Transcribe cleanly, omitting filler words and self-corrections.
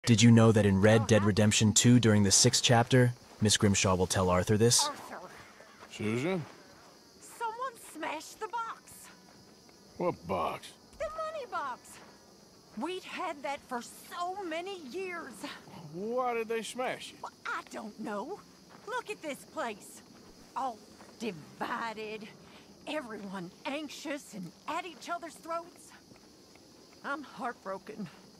Did you know that in Red Dead Redemption 2 during the 6th chapter, Miss Grimshaw will tell Arthur this? Arthur, Susan? someone smashed the box. What box? The money box. We'd had that for so many years. Why did they smash it? Well, I don't know. Look at this place. All divided. Everyone anxious and at each other's throats. I'm heartbroken.